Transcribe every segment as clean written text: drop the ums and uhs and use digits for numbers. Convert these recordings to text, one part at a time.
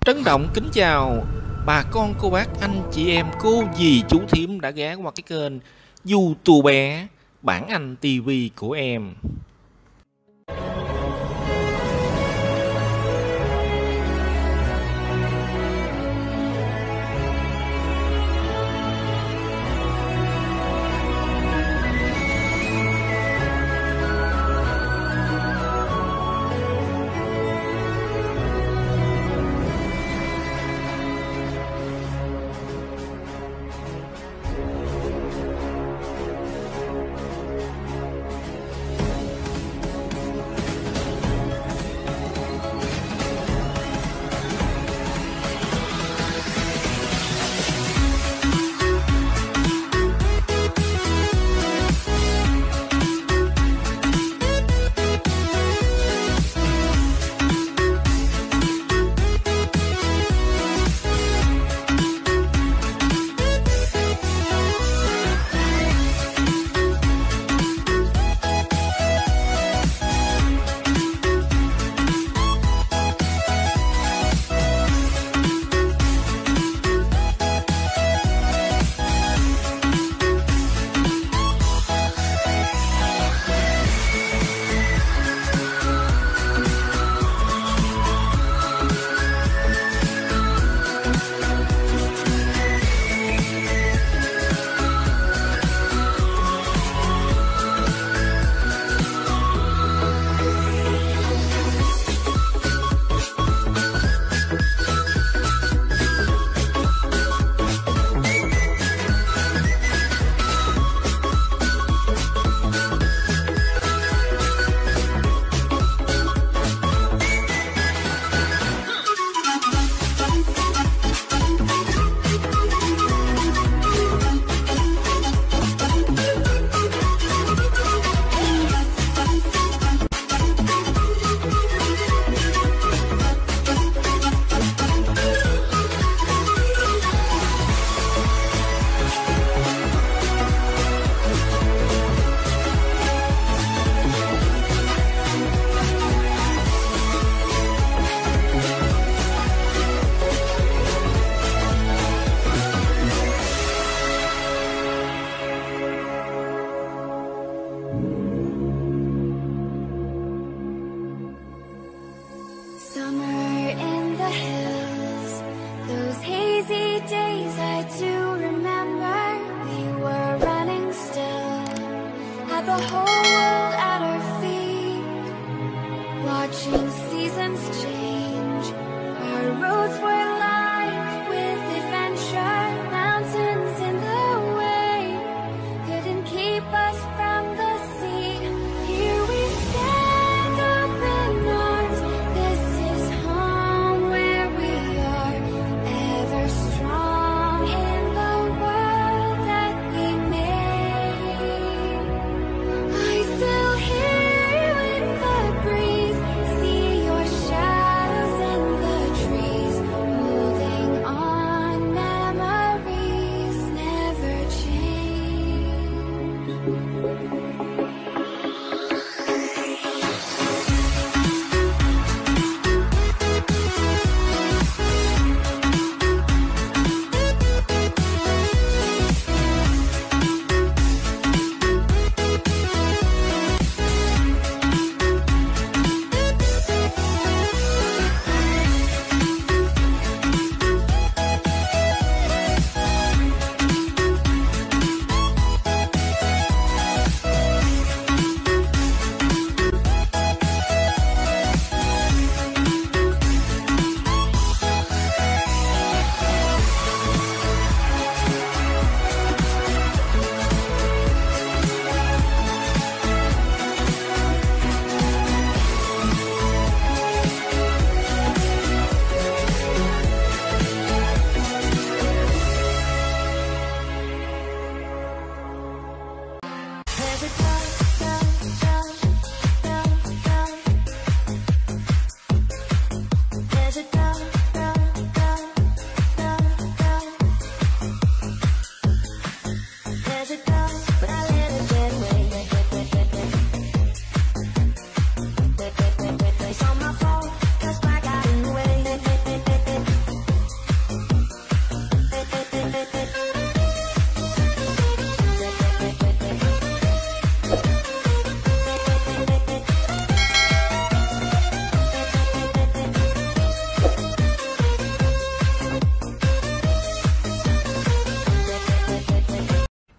Trân trọng kính chào bà con cô bác anh chị em cô dì chú thím đã ghé qua cái kênh YouTube Bản Anh TV của em.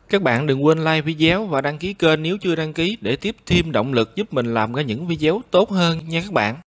Các bạn đừng quên like video và đăng ký kênh nếu chưa đăng ký để tiếp thêm động lực giúp mình làm ra những video tốt hơn nha các bạn.